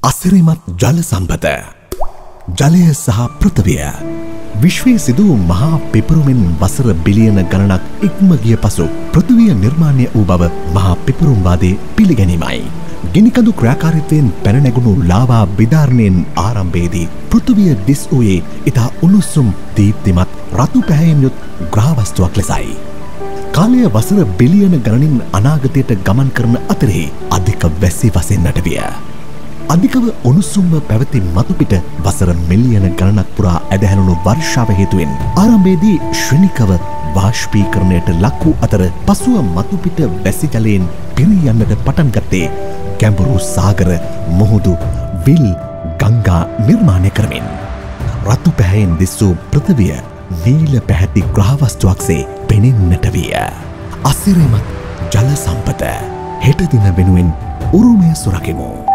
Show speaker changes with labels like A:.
A: අසිරිමත් ජල සම්පත ජලය සහ පෘථිවිය විශ්වයේ සිදු මහා පිපිරුමින් වසර බිලියන ගණනක් ඉක්ම ගිය පසු පෘථිවිය නිර්මාණය වූ බව මහා පිපිරුම්වාදයේ පිළිගැනීමයි. ගිනිකඳු ක්‍රියාකාරීත්වයෙන් පැන නැගුණු ලාවා විදාරණයෙන් ආරම්භයේදී පෘථිවිය දිස් වූයේ ඉතා උණුසුම් දීප්තිමත් රතු පැහැයෙන් යුත් ග්‍රහවස්තුවක් ලෙසයි. කාලය වසර බිලියන ගණනින් අනාගතයට ගමන් කරන අතරෙහි අධික වැසි වසෙන්නට විය. අධිකව උණුසුම්ව පැවති මතුපිට වසර මිලියන ගණනක් පුරා ඇදහැළුණු වර්ෂාව හේතුවෙන් ආරම්භයේදී ශ්‍රේණිකව වාෂ්පීකරණයට ලක් වූ අතර පසුව මතුපිට වැසි ජලයෙන් පිරී යන්නට පටන් ගත්තේ ගැඹුරු සාගර, මුහුදු, විල්, ගංගා නිර්මාණය කරමින්. රතු පැහැයෙන් දිස්සූ පෘථිවිය නීල පැහැති ග්‍රහවස්තුවක්සේ පෙනෙන්නට විය. අසිරිමත් ජල සම්පත හෙට දින වෙනුවෙන් උරුමය සුරකිමු.